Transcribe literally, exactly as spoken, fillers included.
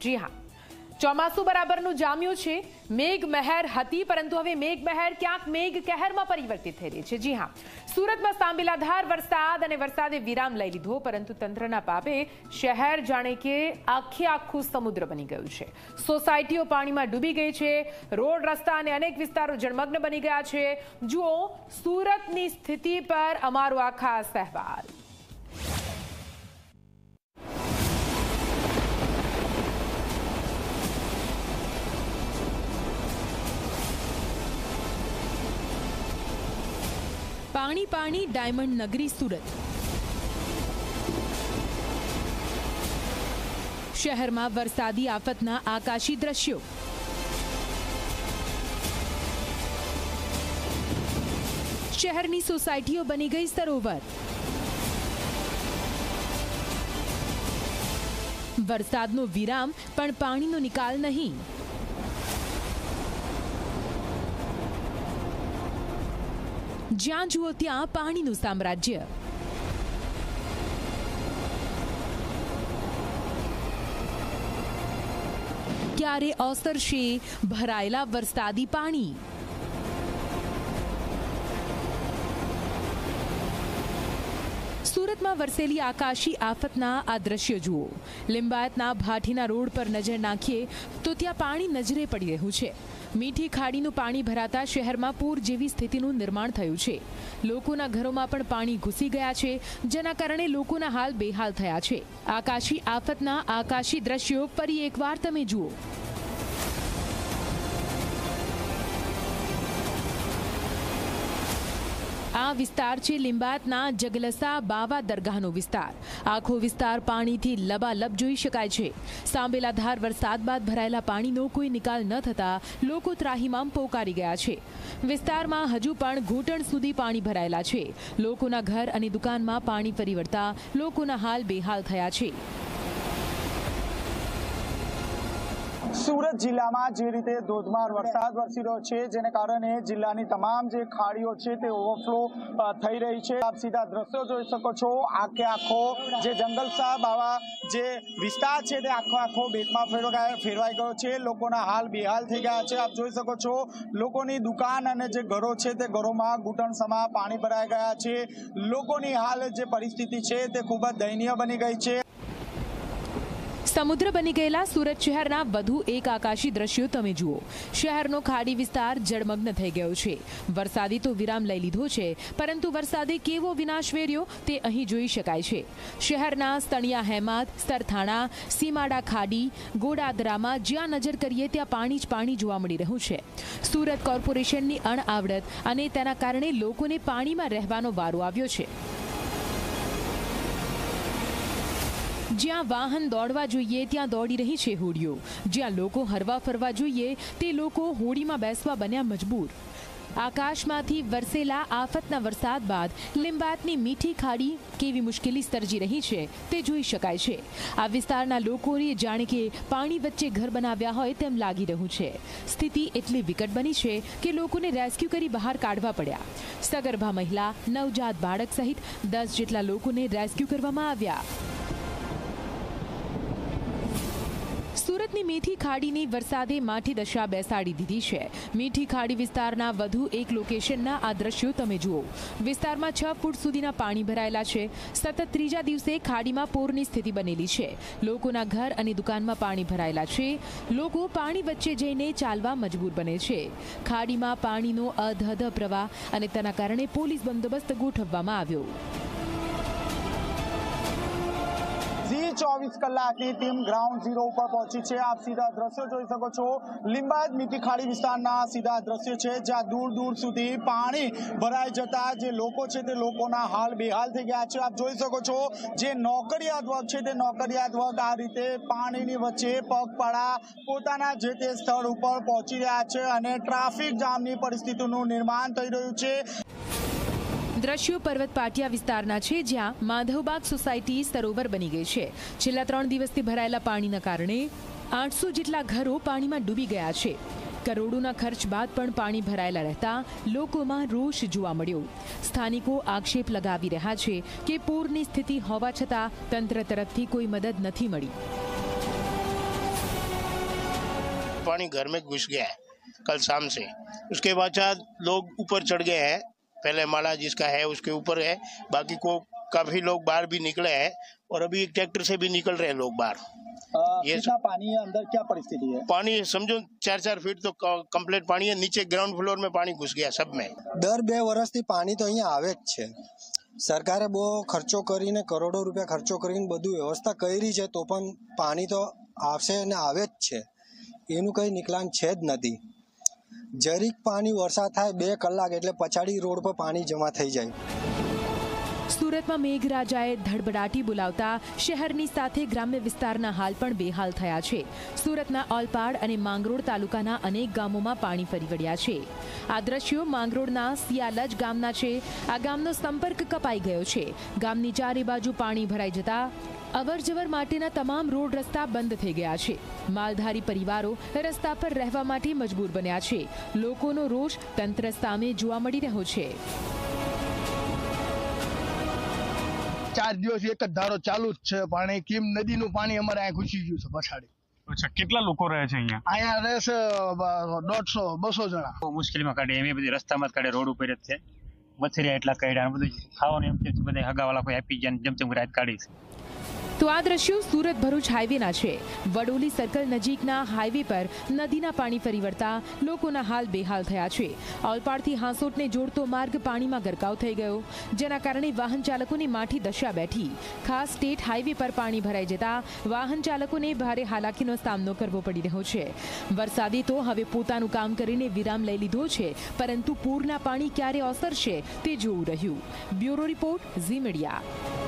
જી હા, ચોમાસું બરાબરનું જામ્યું છે। મેઘ મહેર હતી, પરંતુ હવે મેઘ મહેર ક્યાંક મેઘ કહેરમાં પરિવર્તિત થઈ રહી છે। જી હા, સુરતમાં સાંબેલાધાર વરસાદ અને વરસાદે વિરામ લઈ લીધો, પરંતુ તંત્રના પાપે શહેર જાણે કે આખે આખું સમુદ્ર બની ગયું છે। સોસાયટીઓ પાણીમાં ડૂબી ગઈ છે, રોડ રસ્તા અને અનેક વિસ્તારો જળમગ્ન બની ગયા છે। જુઓ સુરતની સ્થિતિ પર અમારો આ ખાસ અહેવાલ। पाणी पाणी डायमंड नगरी सूरत। शहर में वरसादी आफतना आकाशी दृश्यों। शहरनी सोसायटीओ बनी गई सरोवर। वरसादनो विराम पण पाणीनो निकाल नहीं। ज्यां जुओ त्यां पाणीનું સામ્રાજ્ય। ક્યારે ઓસરશે ભરાયેલા વરસાદી પાણી? સુરતમાં વરસેલી આકાશી આફતના આ દ્રશ્ય જુઓ। લિંબાયતના ભાટીના રોડ પર નજર નાખીએ તો ત્યાં પાણી નજરે પડી રહ્યું છે। મીઠી ખાડીનું પાણી ભરાતા શહેરમાં પૂર જેવી સ્થિતિનું નિર્માણ થયું છે। લોકોના ઘરોમાં પણ પાણી ઘૂસી ગયા છે, જેના કારણે લોકોના હાલ બેહાલ થયા છે। આકાશી આફતના આકાશી દ્રશ્યો ફરી એકવાર તમે જુઓ। આ વિસ્તાર છે લિંબાયતના જગલસા બાવા દરગાહનો વિસ્તાર। આખો વિસ્તાર પાણીથી લબાલબ જોઈ શકાય છે। સાંબેલાધાર વરસાદ બાદ ભરાયેલા પાણીનો કોઈ નિકાલ ન થતા લોકો ત્રાહિમામ પોકારી ગયા છે। વિસ્તારમાં હજુ પણ ઘૂંટણ સુધી પાણી ભરાયેલા છે। લોકોના ઘર અને દુકાનમાં પાણી ફરી વળતા લોકોના હાલ બેહાલ થયા છે। સુરત જિલ્લામાં જે રીતે ધોધમાર વરસાદ વરસી રહ્યો છે, જેને કારણે જિલ્લાની તમામ જે ખાડીઓ છે તે ઓવરફ્લો થઈ રહી છે। આપ સીધા દ્રશ્યો જોઈ શકો છો। આખે આખો જે જંગલસા બાવા જે વિસ્તાર છે તે આખો આખો બેટમાં ફેરવાઈ ફેરવાઈ ગયો છે। લોકોના હાલ બેહાલ થઈ ગયા છે। આપ જોઈ શકો છો લોકોની દુકાન અને જે ઘરો છે તે ઘરોમાં ઘૂંટણસમા પાણી ભરાઈ ગયા છે। લોકોની હાલ જે પરિસ્થિતિ છે તે ખૂબ જ દયનીય બની ગઈ છે। સમુદ્ર બની ગયેલા સુરત શહેરના વધુ એક આકાશી દ્રશ્યો તમે જુઓ। શહેરનો ખાડી વિસ્તાર જળમગ્ન થઈ ગયો છે। વરસાદી તો વિરામ લઈ લીધો છે, પરંતુ વરસાદે કેવો વિનાશ વેર્યો તે અહીં જોઈ શકાય છે। શહેરના સ્તણિયા હેમાદ, સરથાણા, સીમાડા ખાડી, ગોડાદરામાં જ્યાં નજર કરીએ ત્યાં પાણી જ પાણી જોવા મળી રહ્યું છે। સુરત કોર્પોરેશનની અણઆવડત અને તેના કારણે લોકોને પાણીમાં રહેવાનો વારો આવ્યો છે। જ્યાં વાહન દોડવા જોઈએ ત્યાં દોડી રહી છે હોડીઓ। જ્યાં લોકો હરવા ફરવા જોઈએ તે લોકો હોડીમાં બેસવા બન્યા મજબૂર। આકાશમાંથી વરસેલા આફતના વરસાદ બાદ લિંબાયતની મીઠી ખાડી કેવી મુશ્કેલી સર્જી રહી છે તે જોઈ શકાય છે। આ વિસ્તારના લોકોએ જાણે કે પાણી વચ્ચે ઘર બનાવ્યા હોય તેમ લાગી રહ્યું છે। સ્થિતિ એટલી વિકટ બની છે કે લોકોને રેસ્ક્યુ કરી બહાર કાઢવા પડ્યા। સગર્ભા મહિલા, નવજાત બાળક સહિત દસ જેટલા લોકોને રેસ્ક્યુ કરવામાં આવ્યા। સુરતની મીઠી ખાડીની વરસાદે માઠી દશા બેસાડી દીધી છે। મીઠી ખાડી વિસ્તારના વધુ એક લોકેશનના આ દ્રશ્યો તમે જુઓ। વિસ્તારમાં છ ફૂટ સુધીના પાણી ભરાયેલા છે। સતત ત્રીજા દિવસે ખાડીમાં પૂરની સ્થિતિ બનેલી છે। લોકોના ઘર અને દુકાનમાં પાણી ભરાયેલા છે। લોકો પાણી વચ્ચે જઈને ચાલવા મજબૂર બને છે। ખાડીમાં પાણીનો અધધ પ્રવાહ અને તેના કારણે પોલીસ બંદોબસ્ત ગોઠવવામાં આવ્યો। જી ચોવીસ કલાકની ટીમ ગ્રાઉન્ડ ઝીરો ઉપર પહોંચી છે। આપ સીધા દ્રશ્યો જોઈ શકો છો। લિંબાયત મીઠી ખાડી વિસ્તારના સીધા દ્રશ્યો છે, જ્યાં દૂર દૂર સુધી પાણી ભરાઈ જતા જે લોકો છે તે લોકોના હાલ બેહાલ થઈ ગયા છે। આપ જોઈ શકો છો જે નોકરિયાત વર્ગ છે તે નોકરિયાત વર્ગ આ રીતે પાણીની વચ્ચે પગપાળા પોતાના જે તે સ્થળ ઉપર પહોંચી રહ્યા છે અને ટ્રાફિક જામની પરિસ્થિતિનું નિર્માણ થઈ રહ્યું છે। દ્રશ્યો પર્વત પાટિયા વિસ્તારના છે, જ્યાં માધવબાગ સોસાયટી સરોવર બની ગઈ છે। છેલ્લા ત્રણ દિવસથી ભરાયેલા પાણીના કારણે આઠસો જેટલા ઘરો પાણીમાં ડૂબી ગયા છે। કરોડોના ખર્ચ બાદ પણ પાણી ભરાયેલા રહેતા લોકોમાં રોષ જોવા મળ્યો। સ્થાનિકો આક્ષેપ લગાવી રહ્યા છે કે પૂરની સ્થિતિ હોવા છતાં તંત્ર તરફથી કોઈ મદદ નથી મળી। पानी घर में घुस गया है कल शाम से। उसके बाद लोग ऊपर चढ़ गए हैं, पहले माला जिसका है उसके ऊपर है, बाकी को काफी लोग बाहर भी निकले हैं और अभी एक ट्रैक्टर से भी निकल रहे हैं लोग बाहर। ये कितना पानी है अंदर, क्या परिस्थिति है? पानी समझो चार चार फीट तो कम्प्लीट पानी है, नीचे ग्राउंड फ्लोर में पानी घुस गया सब में। દર બે વર્ષથી પાણી તો અહીંયા આવે જ છે। સરકારે બહુ ખર્ચો કરીને કરોડો રૂપિયા ખર્ચો કરીને બધું વ્યવસ્થા કરી છે, તો પણ પાણી તો આવશે અને આવે જ છે, એનું કંઈ નિકલાન છે જ નથી। જરીક પાણી વરસાદ થાય બે કલાક એટલે પછાડી રોડ પર પાણી જમા થઈ જાય। સુરતમાં મેઘરાજાએ ધડબડાટી બોલાવતા શહેરની સાથે ગ્રામ્ય વિસ્તારના હાલ પણ બેહાલ થયા છે। સુરતના ઓલપાડ અને માંગરોળ તાલુકાના અનેક ગામોમાં પાણી ફરી વળ્યા છે। આ દ્રશ્યો માંગરોળના સિયાલજ ગામના છે। આ ગામનો સંપર્ક કપાઈ ગયો છે। ગામની ચારે બાજુ પાણી ભરાઈ જતા અવરજવર માટેના તમામ રોડ રસ્તા બંધ થઈ ગયા છે। માલધારી પરિવારો રસ્તા પર રહેવા માટે મજબૂર બન્યા છે। લોકોનો રોષ તંત્ર સામે જોવા મળી રહ્યો છે। ચાર દિવસ એક જ ધારો ચાલુ જ છે પાણી। કીમ નદીનું પાણી અમારે અહીંયા ઘૂસી ગયું છે પછાડી। અચ્છા, કેટલા લોકો રહે છે અહીંયા? અહીંયા રહેશે દોઢસો બસો જણા। મુશ્કેલીમાં કાઢે એમ બધી રસ્તામાં જ કાઢે, રોડ ઉપર જ છે। મથરિયા એટલા કાઢ્યા, બધું ખાવાનું એમ કે બધા હગાવાલા કોઈ આપી ગયા, જેમ તેમ રાત કાઢી છે। તો આ દ્રશ્યો સુરત ભરૂચ હાઈવેના છે। વડોલી સર્કલ નજીકના હાઈવે પર નદીના પાણી ફરી વળતા લોકોના હાલ બેહાલ થયા છે। ઓલપાડથી હાંસોટને જોડતો માર્ગ પાણીમાં ગરકાવ થઈ ગયો, જેના કારણે વાહન ચાલકોની માઠી દશા બેઠી। ખાસ સ્ટેટ હાઈવે પર પાણી ભરાઈ જતા વાહન ચાલકોને ભારે હાલાકીનો સામનો કરવો પડી રહ્યો છે। વરસાદે તો હવે પોતાનું કામ કરીને વિરામ લઈ લીધો છે, પરંતુ પૂરના પાણી ક્યારે ઓસરશે તે જોવું રહ્યું। Bureau report, Zee media.